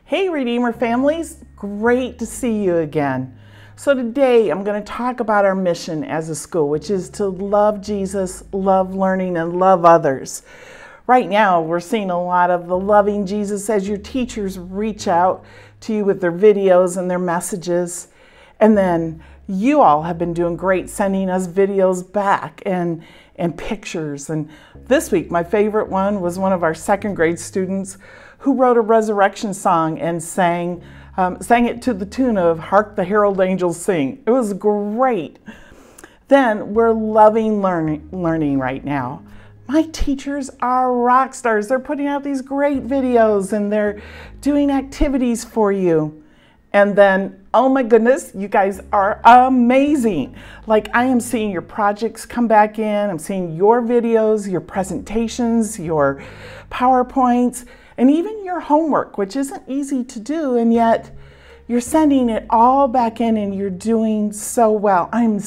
Hey Redeemer families, great to see you again. So today I'm going to talk about our mission as a school, which is to love Jesus, love learning, and love others. Right now we're seeing a lot of the loving Jesus as your teachers reach out to you with their videos and their messages. And then you all have been doing great sending us videos back and pictures. And this week my favorite one was one of our second grade students who wrote a resurrection song and sang it to the tune of Hark the Herald Angels Sing. It was great. Then we're loving learning right now. My teachers are rock stars. They're putting out these great videos and they're doing activities for you. And then, oh my goodness, you guys are amazing. Like, I am seeing your projects come back in. I'm seeing your videos, your presentations, your PowerPoints, and even your homework, which isn't easy to do, and yet you're sending it all back in and you're doing so well. I'm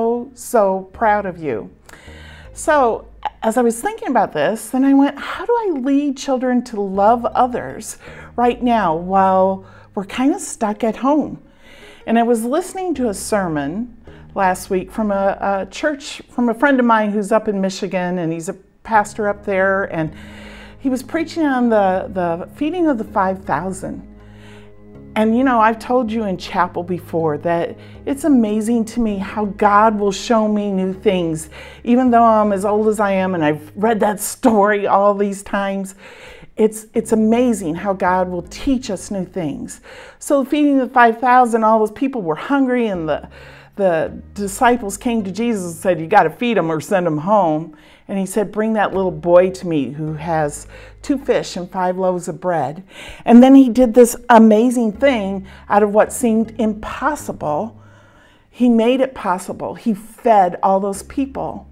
so proud of you. So as I was thinking about this, then I went, how do I lead children to love others right now while we're kind of stuck at home? And I was listening to a sermon last week from a church, from a friend of mine who's up in Michigan, and he's a pastor up there, and he was preaching on the feeding of the 5,000. And you know, I've told you in chapel before that it's amazing to me how God will show me new things. Even though I'm as old as I am and I've read that story all these times, it's amazing how God will teach us new things. So feeding the 5,000, all those people were hungry, and the disciples came to Jesus and said, you got to feed them or send them home. And he said, bring that little boy to me who has 2 fish and 5 loaves of bread. And then he did this amazing thing out of what seemed impossible. He made it possible. He fed all those people.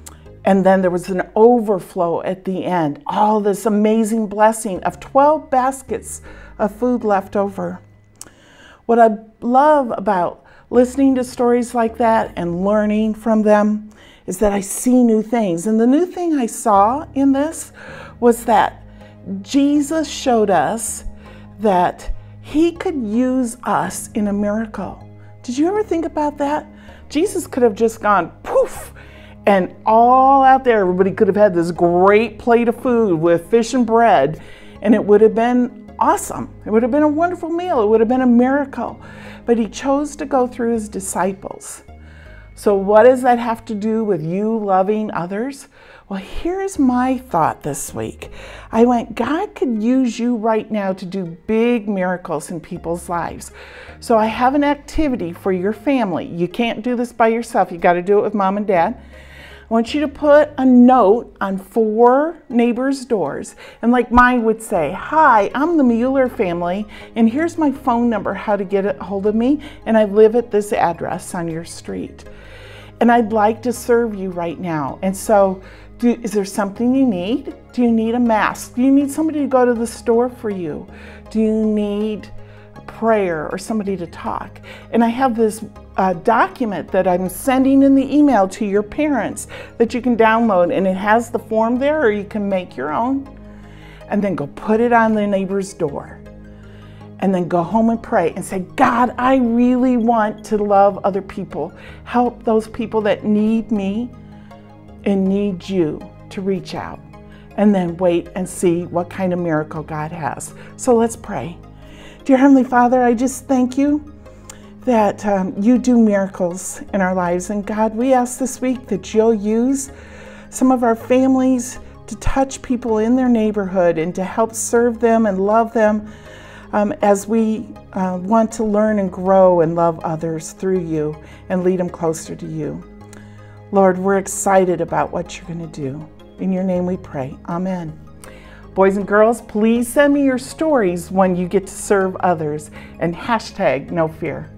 And then there was an overflow at the end. All this amazing blessing of 12 baskets of food left over. What I love about listening to stories like that and learning from them is that I see new things. And the new thing I saw in this was that Jesus showed us that he could use us in a miracle. Did you ever think about that? Jesus could have just gone poof, and all out there, everybody could have had this great plate of food with fish and bread, and it would have been awesome. It would have been a wonderful meal. It would have been a miracle. But he chose to go through his disciples. So what does that have to do with you loving others? Well, here's my thought this week. I went, God could use you right now to do big miracles in people's lives. So I have an activity for your family. You can't do this by yourself. You got to do it with mom and dad. I want you to put a note on 4 neighbors' doors. And like mine would say, hi, I'm the Mueller family, and here's my phone number, how to get a hold of me, and I live at this address on your street. And I'd like to serve you right now. And so, is there something you need? Do you need a mask? Do you need somebody to go to the store for you? Do you need prayer or somebody to talk? And I have this document that I'm sending in the email to your parents that you can download, and it has the form there, or you can make your own, and then go put it on the neighbor's door, and then go home and pray and say, God, I really want to love other people. Help those people that need me and need you to reach out, and then wait and see what kind of miracle God has. So let's pray. Dear Heavenly Father, I just thank you that you do miracles in our lives. And God, we ask this week that you'll use some of our families to touch people in their neighborhood and to help serve them and love them as we want to learn and grow and love others through you and lead them closer to you. Lord, we're excited about what you're going to do. In your name we pray. Amen. Boys and girls, please send me your stories when you get to serve others, and #NoFear.